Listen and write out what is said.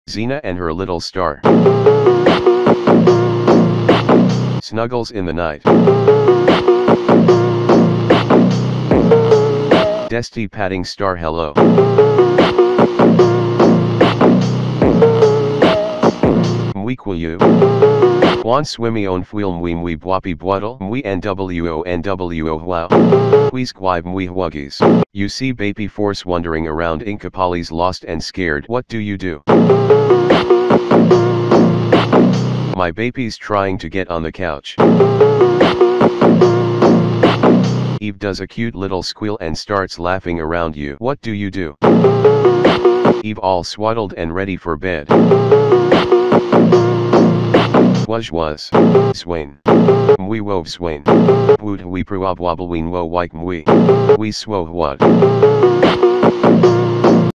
Xena and her little star. Snuggles in the night. Desti patting star hello. Mwikwayu. Wan swimmy on fuil mwi mwi bwapi bwaddle mwi nwo wow. We squib mwi hwuggies. You see baby force wandering around Inkapali's lost and scared. What do you do? My baby's trying to get on the couch. Eve does a cute little squeal and starts laughing around you. What do you do? Eve all swaddled and ready for bed. Was. Swain. Mwi wove swain. Wood we pruab wobbleween wo wike mwi. We swo wad.